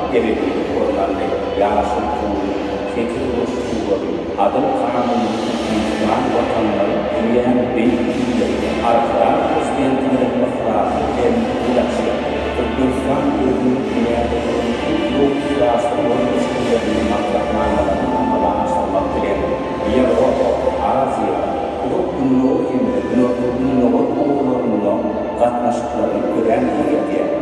예배를 보는데 양식 세계로 수고를 아들 가람은 이만 것을 위한 베이비를 알아라 스탠드를 먹라 된 우라시 그들상 그들의 로크라스 원스를 막다만 말아서 막들에 이어로 아시아 그것 분노에 분노 같은 시절을 그런 얘기에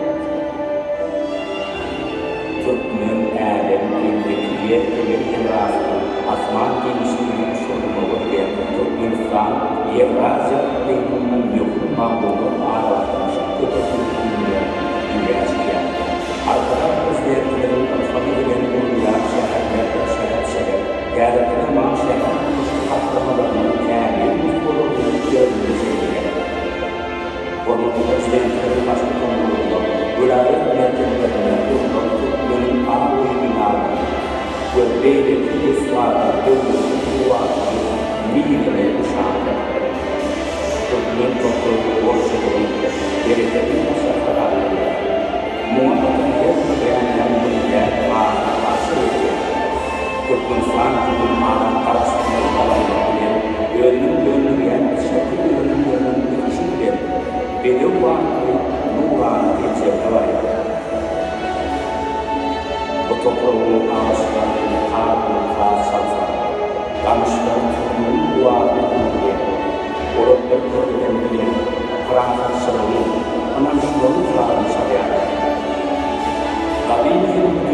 Tutmen Adam in the created Asman की निश्चित सुनने के tutmen Fran ये राज्य लेकिन युग मामलों आराधना शक्ति को सुनने इंग्लिश किया आराधना उस देर के लिए सभी दिन को विराट शहर से ग्यारह दिन मां शहर उस आत्मा का क्या है उसको लोग और उस देर के लिए मास्टर को Virat where David his father was immediately shocked. The men of the worship there is a people of more than every that are associated. Could confront the man of the learning and secondary children. They don't want to move on to the Otopro Aslan Abu Safa Kamshan Dua Bukuye Orang berkendali Perang Seru Menang Seru Perang Saya Tapi ini